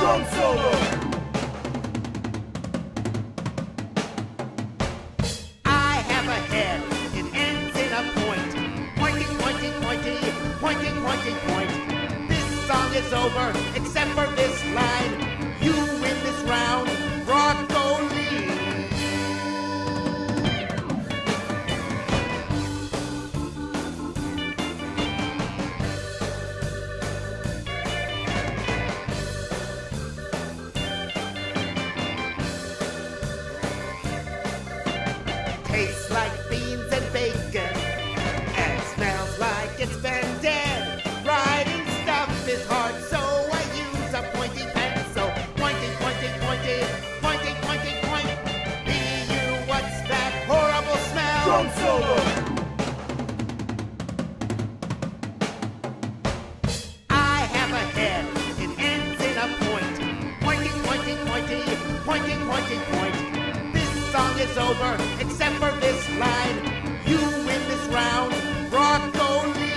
Drum solo. I have a head, it ends in a point. Pointing, pointing, pointing, pointing, pointing, point. This song is over, except for this line. You win this round, broccoli. Tastes like beans and bacon, and smells like it's been dead. Writing stuff is hard, so I use a pointy pencil. Pointing, pointing, pointing, pointing, pointing, point. Be-you, what's that horrible smell? Drum solo. I have a head, it ends in a point. Pointing, pointing, pointing, pointing, pointing, point. This song is over, except for this line. You win this round, broccoli.